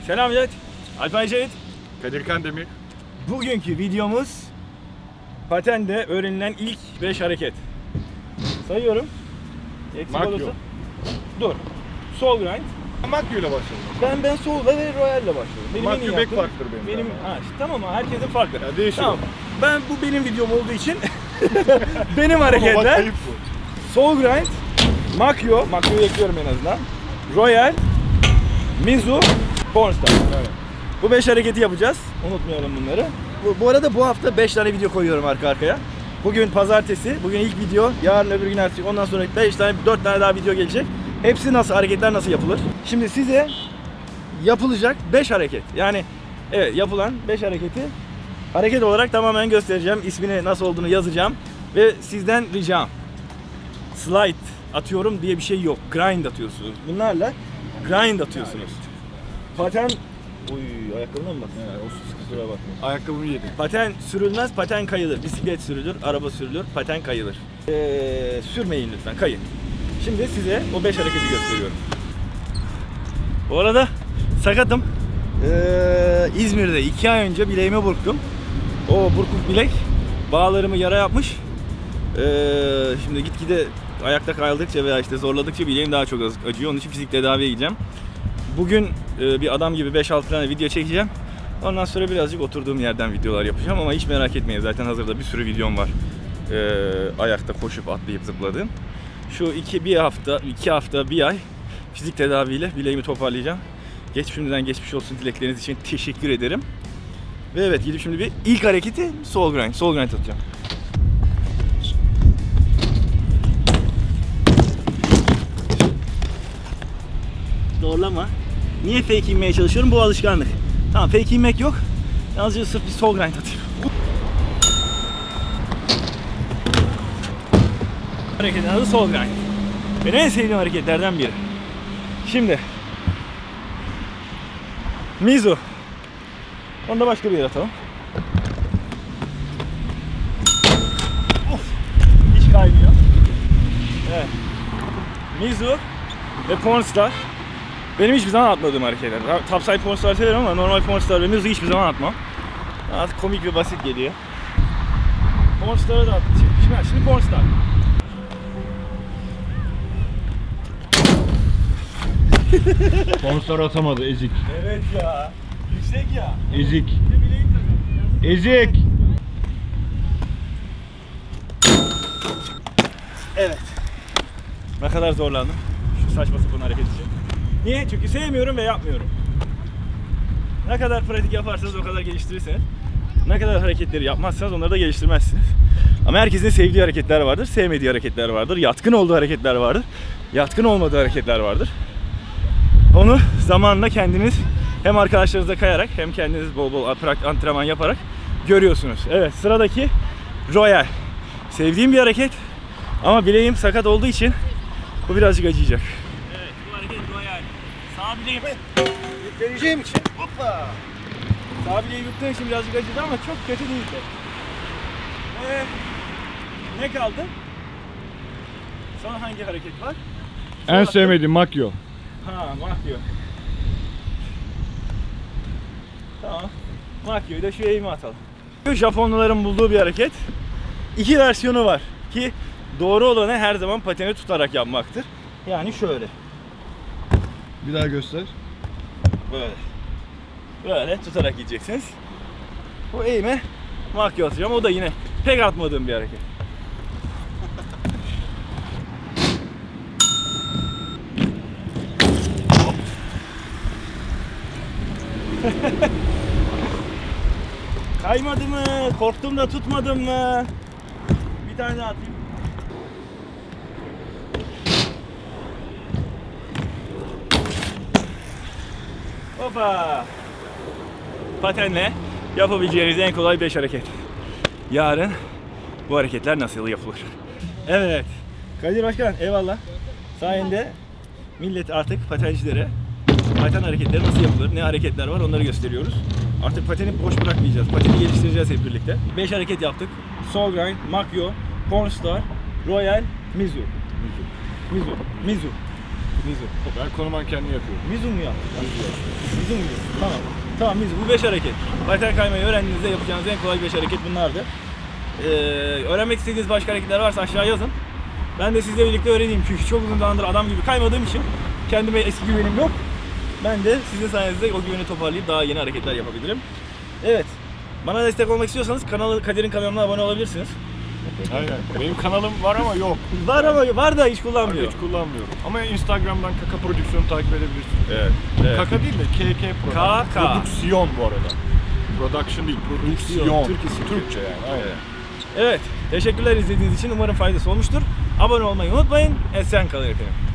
Selam Cahit. Alpan Cahit. Kadir Kandemir. Bugünkü videomuz patende öğrenilen ilk 5 hareket. Sayıyorum. Makyo. Dur. Sol grind. Makyo ile başladım. Ben solla ve royal ile başladım. Benim Makyo back farktır benim. Tamam ama herkesin farklı. Ya değişiyor. Tamam. Ben bu benim videom olduğu için benim hareketler sol grind, makyoyu ekliyorum en azından. Royal, Mizu, Pornstar. Evet. Bu 5 hareketi yapacağız. Unutmayalım bunları. Bu arada bu hafta 5 tane video koyuyorum arka arkaya. Bugün pazartesi, bugün ilk video, yarın öbür gün ertesi, ondan sonra 5 tane, 4 tane daha video gelecek. Hepsi nasıl, hareketler nasıl yapılır? Şimdi size yapılacak 5 hareket. Yani evet, yapılan 5 hareketi hareket olarak tamamen göstereceğim. İsmini nasıl olduğunu yazacağım. Ve sizden ricam, slide atıyorum diye bir şey yok. Grind atıyorsunuz. Bunlarla grind atıyorsunuz. Paten... Uy, ayakkabına mı bak? Evet, Kusura bakma. Ayakkabımı yedim. Paten sürülmez, paten kayılır. Bisiklet sürülür, araba sürülür, paten kayılır. Sürmeyin lütfen, kayın. Şimdi size o 5 hareketi gösteriyorum. Bu arada sakatım. İzmir'de 2 ay önce bileğimi burktum. O burkuk bilek bağlarımı yara yapmış. Şimdi gitgide ayakta kaldıkça veya işte zorladıkça bileğim daha çok acıyor. Onun için fizik tedaviye gideceğim. Bugün bir adam gibi 5-6 tane video çekeceğim. Ondan sonra birazcık oturduğum yerden videolar yapacağım ama hiç merak etmeyin, zaten hazırda bir sürü videom var. Ayakta koşup atlayıp zıpladığım. Şu 2 hafta, bir ay fizik tedaviyle bileğimi toparlayacağım. Şimdiden geçmiş olsun dilekleriniz için teşekkür ederim. Ve evet, gidip şimdi bir ilk hareketi sol grind atacağım. Zorlama. Niye fake inmeye çalışıyorum? Bu alışkanlık. Tamam, fake inmek yok. Yalnızca sırf bir sol grind atayım. Hareketin adı sol grind. Benim en sevdiğim hareketlerden biri. Şimdi Mizu. Onu da başka bir yere atalım. Of. Hiç kaymıyor. Evet. Mizu ve Pornstar. Benim hiçbir zaman atmadığım hareketler. Topside Pornstar severim ama normal Pornstar ve Mizu hiçbir zaman atmam. Artık komik ve basit geliyor. Pornstar'a da atacağım. Şimdi Pornstar. Pornstar atamadı, ezik. Evet ya. Yüksek ya. Ezik. Ezik. Evet. Ne kadar zorlandım şu saçma sapan hareket için. Niye? Çünkü sevmiyorum ve yapmıyorum. Ne kadar pratik yaparsanız o kadar geliştirirseniz, ne kadar hareketleri yapmazsanız onları da geliştirmezsiniz. Ama herkesin sevdiği hareketler vardır, sevmediği hareketler vardır, yatkın olduğu hareketler vardır, yatkın olmadığı hareketler vardır. Onu zamanla kendiniz hem arkadaşlarınıza kayarak hem kendiniz bol bol antrenman yaparak görüyorsunuz. Evet, sıradaki Royal. Sevdiğim bir hareket ama bileğim sakat olduğu için bu birazcık acıyacak. Evet, bu hareket Royal. Sağ bileğimi yükleneceğim için. Hoppa! Sağ bileği yuttuğum için birazcık acıdı ama çok kötü değildi. Ne kaldı? Son hangi hareket var? En sevmediğim makyo. Ha, makyo. Tamam. Makyo'yu da şu eğime atalım. Japonluların bulduğu bir hareket. 2 versiyonu var ki doğru olanı her zaman pateni tutarak yapmaktır. Yani şöyle. Bir daha göster. Böyle. Böyle tutarak gideceksiniz. Bu eğime makyo atacağım. O da yine pek atmadığım bir hareket. Kaymadı mı? Korktum da tutmadım mı? Bir tane daha atayım. Hoppa! Patenle yapabileceğiniz en kolay 5 hareket. Yarın bu hareketler nasıl yapılır? Evet. Kadir Başkan, eyvallah. Sayende millet artık patencilere paten hareketleri nasıl yapılır, ne hareketler var onları gösteriyoruz. Artık pateni boş bırakmayacağız. Pateni geliştireceğiz hep birlikte. 5 hareket yaptık. Sol grind, makyo, Pornstar, Royal, Mizu. Mizu. Ben konu mankenliği yapıyorum. Mizu mu yaptın? Mizu mu? Tamam. Tamam Mizu. Bu 5 hareket. Paten kaymayı öğrendiğinizde yapacağınız en kolay 5 hareket bunlardı. Öğrenmek istediğiniz başka hareketler varsa aşağı yazın. Ben de sizle birlikte öğreneyim çünkü çok uzun zamandır adam gibi kaymadığım için kendime eski güvenim yok. Ben de sizin sayenizde o güveni toparlayıp daha yeni hareketler yapabilirim. Evet. Bana destek olmak istiyorsanız Kadir'in kanalına abone olabilirsiniz. Aynen. Benim kanalım var ama yok. Var ama var da hiç kullanmıyor. Hiç kullanmıyorum. Ama Instagram'dan Kaka Prodüksiyon'u takip edebilirsiniz. Evet. evet. Kaka değil de KK Prodüksiyon bu arada. Production değil, prodüksiyon. Türkçe yani. Aynen. Evet. Teşekkürler izlediğiniz için. Umarım faydası olmuştur. Abone olmayı unutmayın. Esen kalın efendim.